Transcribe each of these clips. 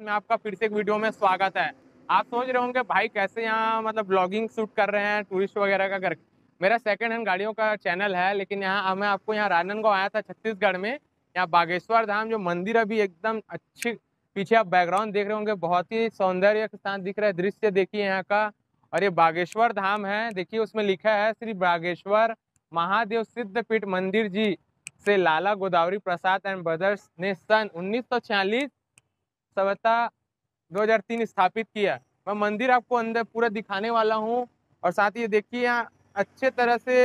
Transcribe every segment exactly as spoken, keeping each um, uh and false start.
में आपका फिर से एक वीडियो में स्वागत है। आप सोच रहे होंगे भाई कैसे यहाँ मतलब ब्लॉगिंग शूट कर रहे हैं टूरिस्ट वगैरह का कर। मेरा सेकंड हैंड गाड़ियों का चैनल है, लेकिन यहाँ मैं आपको यहाँ राजनांदगांव आया था छत्तीसगढ़ में। यहाँ बागेश्वर धाम जो मंदिर अभी एकदम अच्छी, पीछे आप बैकग्राउंड देख रहे होंगे, बहुत ही सौंदर्य के साथ दिख रहा है दृश्य, देखिए यहाँ का। और ये बागेश्वर धाम है, देखिए उसमें लिखा है श्री बागेश्वर महादेव सिद्धपीठ मंदिर जी से लाला गोदावरी प्रसाद एंड ब्रदर्स ने सन उन्नीस सौ छियालीस सवता दो हज़ार तीन स्थापित किया। मैं मंदिर आपको अंदर पूरा दिखाने वाला हूँ। और साथ ही देखिए यहाँ अच्छे तरह से,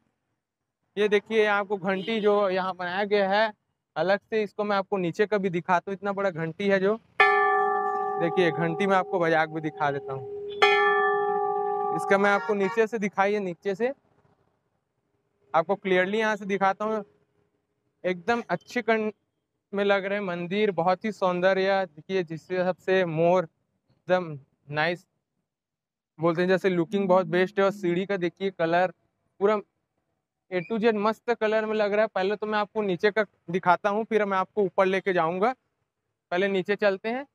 ये देखिए आपको घंटी जो यहाँ बनाया गया है अलग से, इसको मैं आपको नीचे का भी दिखाता हूँ। इतना बड़ा घंटी है जो, देखिए घंटी में आपको बजा के भी दिखा देता हूँ। इसका मैं आपको नीचे से दिखाइए, नीचे से आपको क्लियरली यहाँ से दिखाता हूँ। एकदम अच्छे कं में लग रहे मंदिर, बहुत ही सौंदर्य देखिए, जिससे सबसे मोर एकदम नाइस बोलते हैं, जैसे लुकिंग बहुत बेस्ट है। और सीढ़ी का देखिए कलर पूरा ए टू जेड मस्त कलर में लग रहा है। पहले तो मैं आपको नीचे का दिखाता हूँ, फिर मैं आपको ऊपर लेके जाऊंगा। पहले नीचे चलते हैं।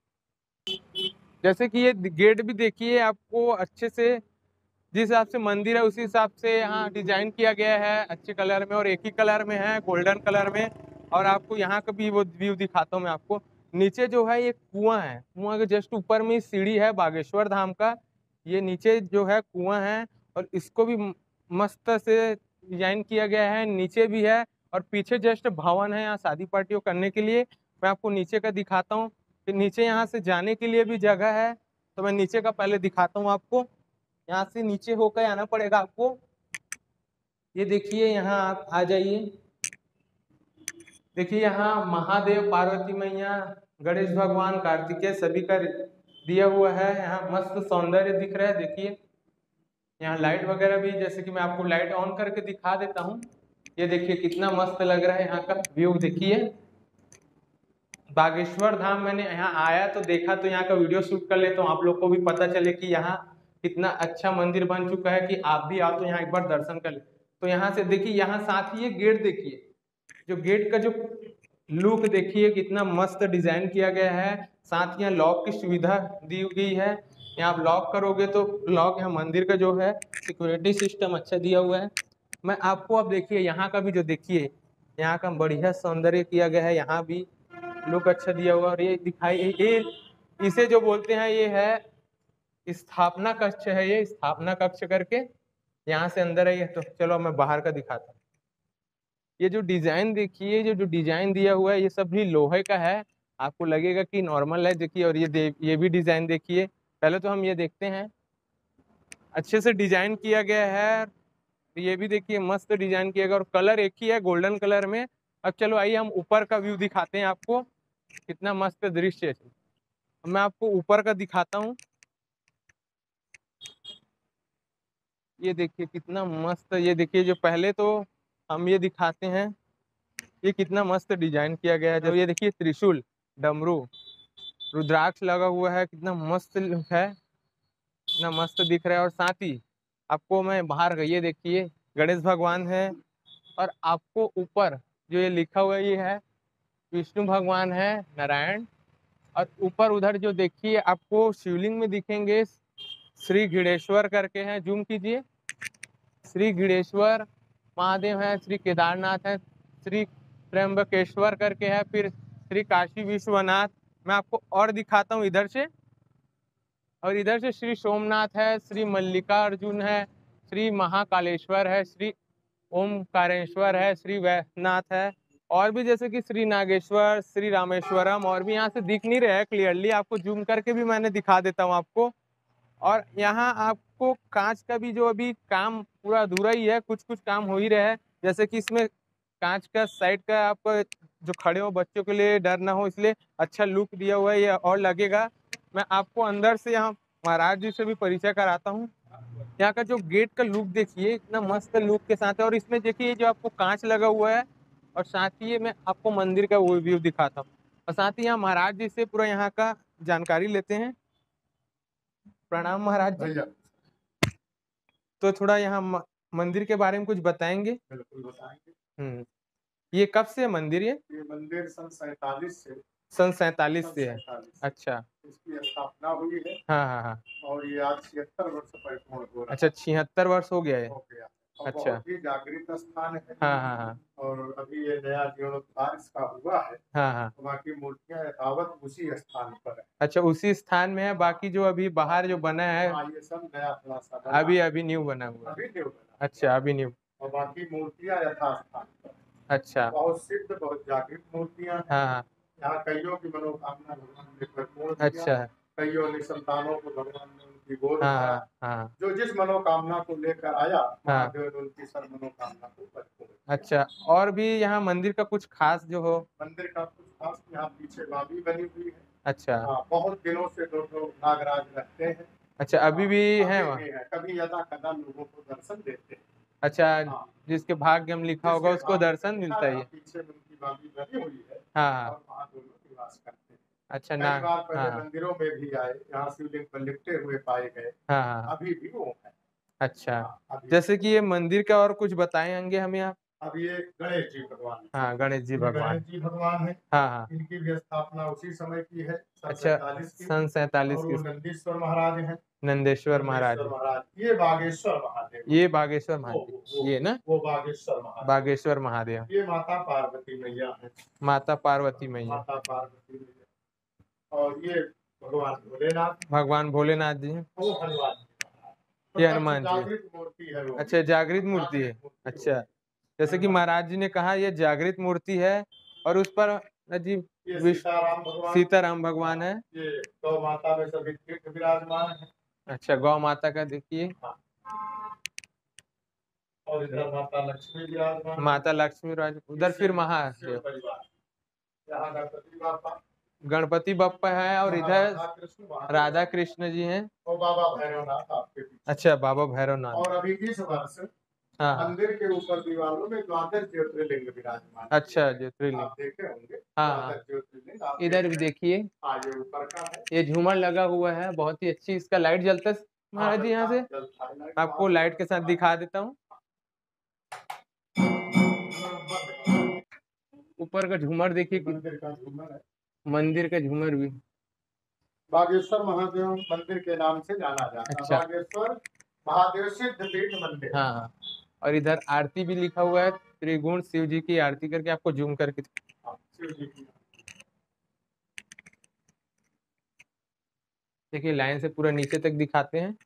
जैसे कि ये गेट भी देखिए आपको अच्छे से, जिस हिसाब से मंदिर है उसी हिसाब से यहाँ डिजाइन किया गया है अच्छे कलर में, और एक ही कलर में है, गोल्डन कलर में। और आपको यहाँ का भी वो व्यू दिखाता हूँ मैं आपको। नीचे जो है ये कुआं है, कुआं के जस्ट ऊपर में सीढ़ी है बागेश्वर धाम का। ये नीचे जो है कुआं है, और इसको भी मस्त से डिजाइन किया गया है, नीचे भी है। और पीछे जस्ट भवन है यहाँ शादी पार्टियों करने के लिए। मैं आपको नीचे का दिखाता हूँ। फिर नीचे यहाँ से जाने के लिए भी जगह है, तो मैं नीचे का पहले दिखाता हूँ आपको। यहाँ से नीचे होकर आना पड़ेगा आपको। ये देखिए यहाँ आप आ जाइए। देखिए यहाँ महादेव, पार्वती मैया, गणेश भगवान, कार्तिकेय सभी का दिया हुआ है। यहाँ मस्त सौंदर्य दिख रहा है। देखिए यहाँ लाइट वगैरह भी, जैसे कि मैं आपको लाइट ऑन करके दिखा देता हूँ। ये देखिए कितना मस्त लग रहा है यहाँ का व्यू। देखिए बागेश्वर धाम मैंने यहाँ आया तो देखा, तो यहाँ का वीडियो शूट कर ले, तो आप लोग को भी पता चले कि यहाँ कितना अच्छा मंदिर बन चुका है, कि आप भी आओ तो यहाँ एक बार दर्शन कर ले। तो यहाँ से देखिए, यहाँ साथ ही ये गेट देखिए, जो गेट का जो लुक देखिए कितना मस्त डिजाइन किया गया है। साथ ही यहाँ लॉक की सुविधा दी गई है। यहाँ आप लॉक करोगे तो लॉक, यहाँ मंदिर का जो है सिक्योरिटी सिस्टम अच्छा दिया हुआ है। मैं आपको अब देखिए यहाँ का भी जो देखिए, यहाँ का बढ़िया सौंदर्य किया गया है, यहाँ भी लुक अच्छा दिया हुआ। और ये दिखाई, ये इसे जो बोलते हैं ये है स्थापना कक्ष है, ये स्थापना कक्ष करके यहाँ से अंदर है ये। तो चलो मैं बाहर का दिखाता हूँ। ये जो डिजाइन देखिए, जो जो डिजाइन दिया हुआ है ये सब भी लोहे का है। आपको लगेगा कि नॉर्मल है, देखिए। और ये ये भी डिजाइन देखिए। पहले तो हम ये देखते हैं, अच्छे से डिजाइन किया गया है। ये भी देखिए मस्त डिजाइन किया गया, और कलर एक ही है, गोल्डन कलर में। अब चलो आइए हम ऊपर का व्यू दिखाते हैं आपको, कितना मस्त दृश्य है। मैं आपको ऊपर का दिखाता हूँ। ये देखिए कितना मस्त, ये देखिए जो पहले तो हम ये दिखाते हैं, ये कितना मस्त डिजाइन किया गया है। जो ये देखिए त्रिशूल, डमरू, रुद्राक्ष लगा हुआ है, कितना मस्त लुक है, कितना मस्त दिख रहा है। और साथ ही आपको मैं बाहर का ये देखिए, गणेश भगवान है। और आपको ऊपर जो ये लिखा हुआ ये है, विष्णु भगवान है, नारायण। और ऊपर उधर जो देखिए आपको शिवलिंग में दिखेंगे, श्री गणेश्वर करके हैं, जूम कीजिए। श्री गणेश्वर महादेव है, श्री केदारनाथ है, श्री त्र्यंबकेश्वर करके है, फिर श्री काशी विश्वनाथ। मैं आपको और दिखाता हूँ इधर से। और इधर से श्री सोमनाथ है, श्री मल्लिकार्जुन है, श्री महाकालेश्वर है, श्री ओमकारेश्वर है, श्री वैद्यनाथ है। और भी जैसे कि श्री नागेश्वर, श्री रामेश्वरम, और भी यहाँ से दिख नहीं रहा है क्लियरली, आपको जूम करके भी मैंने दिखा देता हूँ आपको। और यहाँ आपको कांच का भी जो अभी काम पूरा अधूरा ही है, कुछ कुछ काम हो ही रहा है। जैसे कि इसमें कांच का साइड का आपको जो खड़े हो बच्चों के लिए डर ना हो, इसलिए अच्छा लुक दिया हुआ है, ये और लगेगा। मैं आपको अंदर से यहाँ महाराज जी से भी परिचय कराता हूँ। यहाँ का जो गेट का लुक देखिए, इतना मस्त लुक के साथ है। और इसमें देखिए जो आपको कांच लगा हुआ है, और साथ ही मैं आपको मंदिर का वो व्यू दिखाता हूँ। और साथ ही यहाँ महाराज जी से पूरा यहाँ का जानकारी लेते हैं। प्रणाम महाराज जी। तो थोड़ा यहाँ मंदिर के बारे में कुछ बताएंगे? बिल्कुल बताएंगे। हम्म ये कब से मंदिर? ये ये मंदिर सन सैतालीस से सन सैतालीस से है। सैतालीस अच्छा, इसकी स्थापना हुई है। हाँ हाँ हाँ। और ये आज छिहत्तर वर्ष परिपूर्ण हो रहा अच्छा, छिहत्तर वर्ष हो गया है। हो गया और अच्छा, बहुत ही जागृत स्थान है। हाँ हाँ हाँ और अभी ये नया जीर्णोद्धार इसका हुआ है। हाँ हाँ। बाकी मूर्तियां यथावत उसी स्थान पर है। अच्छा, उसी स्थान में है, बाकी जो अभी बाहर जो बना है हाँ, ये सब नया थोड़ा सा बना अभी अभी न्यू बना हुआ है। अभी न्यू बना अच्छा, अभी न्यू। और बाकी मूर्तियां यथास्थान पर। अच्छा, बहुत सिद्ध बहुत जागृत मूर्तियां हैं। हाँ हाँ। यहाँ कईयों की मनोकामना भगवान ने परिपूर्ण किया। अच्छा, कईयों ने संतानों को भगवान ने उनकी गोद हाँ भरा। हाँ हाँ जो जिस मनोकामना को लेकर आया हाँ। महादेव ने उनकी सर्व मनोकामना को परिपूर्ण किया। अच्छा, और भी यहाँ मंदिर का कुछ खास जो हो? मंदिर का कुछ खास यहाँ पीछे बावी बनी हुई है। अच्छा, हाँ, बहुत दिनों से दो लोग नागराज रहते हैं। अच्छा, अभी भी है अभी वहाँ? भी है, कभी यदा कदा लोगों को दर्शन देते हैं। अच्छा, हाँ, जिसके भाग्य में लिखा होगा जिसके उसको भाग्य दर्शन में मिलता लिखा ही है, है। पीछे उनकी बावी बनी हुई है। हाँ हाँ। और वहाँ दो लोग निवास करते हैं। अच्छा कई ना, बार पहले हाँ हाँ मंदिरों में भी आए, यहाँ शिवलिंग पर लिपटे हुए पाए गए। हाँ हाँ। अभी भी वो है। अच्छा, हाँ, अभी जैसे कि ये मंदिर का और कुछ बताएंगे हमें आप? अब ये गणेश जी भगवान है। हाँ, गणेश जी ये भगवान। गणेश जी भगवान है। हाँ हाँ। इनकी भी स्थापना उसी समय की है, सन अच्छा, सैतालीस की। सन सैतालीस और की। वो नंदीश्वर महाराज हैं। नंदेश्वर महाराज। नंदेश्वर महाराज, ये बागेश्वर महादेव। ये बागेश्वर वो, महादेव, वो, ये ना वो बागेश्वर महादेव। बागेश्वर महादेव। ये माता पार्वती मैया है। माता पार्वती मैया। माता पार्वती मैया। और ये भगवान भोलेनाथ। भगवान भोलेनाथ जी हैं। वो हनुमान जी। ये हनुमान जी। जागृत मूर्ति है वो। अच्छा, जागृत मूर्ति है। अच्छा, जैसे कि महाराज जी ने कहा ये जागृत मूर्ति है और उस पर जी ये विष्णु सीताराम भगवान। सीताराम भगवान है। ये गौ माता में सभी तीर्थ विराजमान है। अच्छा, गौ माता का देखिए। हाँ। और इधर माता लक्ष्मी विराजमान। माता लक्ष्मी राज, उधर फिर महादेव। परिवार यहाँ गणपति बापा गणपति बप्पा है और इधर राधा कृष्ण जी हैं। और बाबा भैरवनाथ आपके पीछे। अच्छा, बाबा भैरवनाथ। और अभी इस वर्ष हाँ, मंदिर के ऊपर दीवारों में द्वादश ज्योतिर्लिंग विराजमान। अच्छा, ज्योतिर्लिंग आप देखे होंगे। हाँ हाँ। ज्योतिर्लिंग इधर भी देखिए, ये ऊपर का है। ये झूमर लगा हुआ है, बहुत ही अच्छी, इसका लाइट जलता है महाराज जी। यहाँ से आपको लाइट के साथ दिखा देता हूँ। ऊपर का झूमर देखिए, मंदिर का झूमर है। मंदिर का झूमर भी बागेश्वर महादेव मंदिर के नाम से जाना जाता है। अच्छा। बागेश्वर महादेव सिद्ध पीठ मंदिर। हाँ हाँ। और इधर आरती भी लिखा हुआ है, त्रिगुण शिव जी की आरती करके आपको जूम करके। हाँ, शिव जी की। देखिए, लाइन से पूरा नीचे तक दिखाते हैं।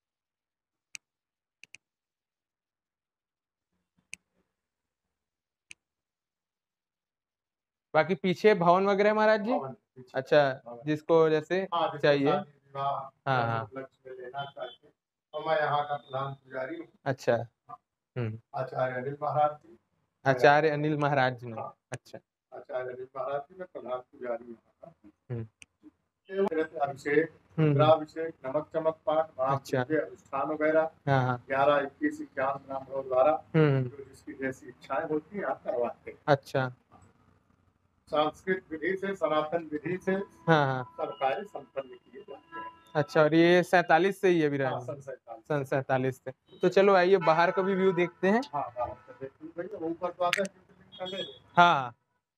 बाकी पीछे भवन वगैरह महाराज जी। अच्छा, जिसको जैसे हाँ, चाहिए। हाँ हाँ। लेना चाहिए। और मैं यहाँ का प्रधान पुजारी हूँ। अच्छा। हम्म। आचार्य अनिल महाराज जी। आचार्य अनिल महाराज जी ने। अच्छा, आचार्य अनिल महाराज जी में प्रधान पुजारी हूँ। हम्म। अभिषेक, रुद्राभिषेक, नमक चमक पाठ, अच्छा, अनुष्ठान वगैरह हाँ हाँ। ग्यारह इक्कीस इक्यावन ब्राह्मणों द्वारा जो जिसकी जैसी इच्छाएं होती हैं आप करवाते हैं। अच्छा, संस्कृत विधि से, सनातन विधि से हाँ हाँ सब कार्य संपन्न किए जाते हैं। अच्छा, और ये सैतालीस से ही है विराज। सन सैतालीस। सन सैतालीस से। तो चलो आइए बाहर का भी व्यू देखते हैं। हाँ, ऊपर तो आता है। हाँ,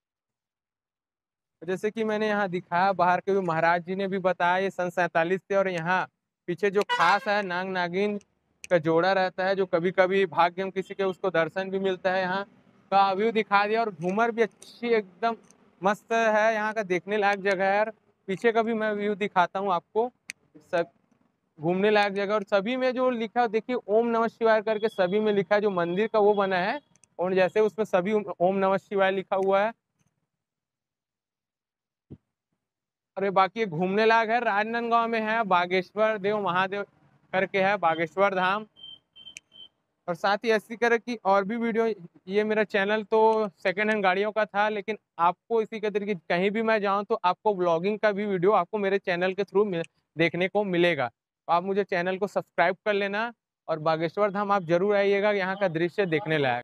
जैसे कि मैंने यहाँ दिखाया बाहर के भी, महाराज जी ने भी बताया ये सन सैतालीस से। और यहाँ पीछे जो खास है, नाग नागिन का जोड़ा रहता है, जो कभी कभी भाग्य में किसी के उसको दर्शन भी मिलता है। यहाँ का व्यू दिखा दिया और झूमर भी अच्छी एकदम मस्त है, यहाँ का देखने लायक जगह है। पीछे का भी मैं व्यू दिखाता हूँ आपको, सब घूमने लायक जगह। और सभी में जो लिखा है देखिए, ओम नमः शिवाय करके सभी में लिखा है, जो मंदिर का वो बना है और जैसे उसमें सभी ओम नमः शिवाय लिखा हुआ है। और बाकी घूमने लायक है, राजनांदगांव में है, बागेश्वर देव महादेव करके है, बागेश्वर धाम। और साथ ही ऐसी तरह की और भी वीडियो, ये मेरा चैनल तो सेकंड हैंड गाड़ियों का था, लेकिन आपको इसी के तरीके कहीं भी मैं जाऊं तो आपको ब्लॉगिंग का भी वीडियो आपको मेरे चैनल के थ्रू देखने को मिलेगा। तो आप मुझे चैनल को सब्सक्राइब कर लेना और बागेश्वर धाम आप जरूर आइएगा, यहाँ का दृश्य देखने लायक।